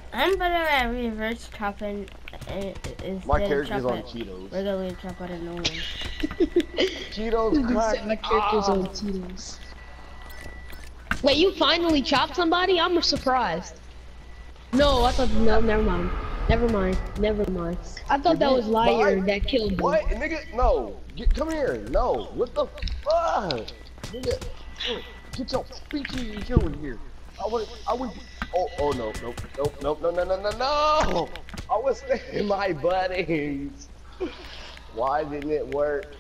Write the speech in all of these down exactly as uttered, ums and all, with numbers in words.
I'm better at reverse chopping. Uh, My instead of character's on chopping Cheetos. regularly chop out of no one. Cheetos crack. My character's on Cheetos. Wait, you finally chopped somebody? I'm surprised. No, I thought no, never mind. Never mind. Never mind. I thought that was Liar that killed him. What, nigga? No, get, come here. No, what the fuck, nigga? Get your freaky here in here. I would, I would. Oh, oh no, nope, nope, nope, no, no, no, no, no. I was saving my buddies. Why didn't it work?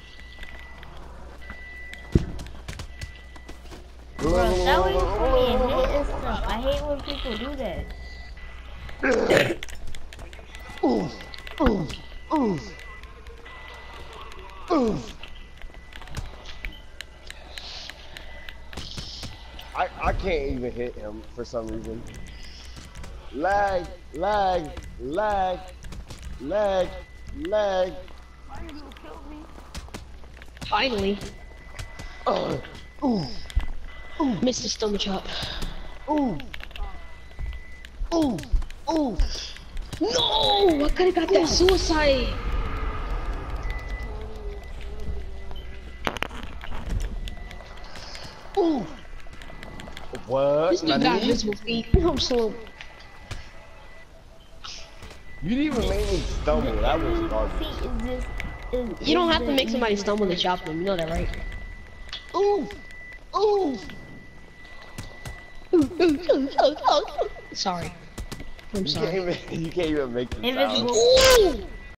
Bro, that way for me and hit and stuff. I hate when people do that. Ooh, ooh, ooh, ooh. I I can't even hit him for some reason. Lag, lag, lag, lag, lag. Why you gonna kill me? Finally. Uh, ooh, ooh, Mister Stomach Chop. ooh, ooh, ooh. No! I could've got that suicide. Ooh. What? This dude got invisible feet. I'm so. You didn't even make me stumble. That was garbage. See, is this, is, You don't is have to the- make somebody stumble to chop them. You know that, right? Ooh, ooh. Sorry. I'm You sorry. can't even. You can't even make the sound. Invisible. Ooh!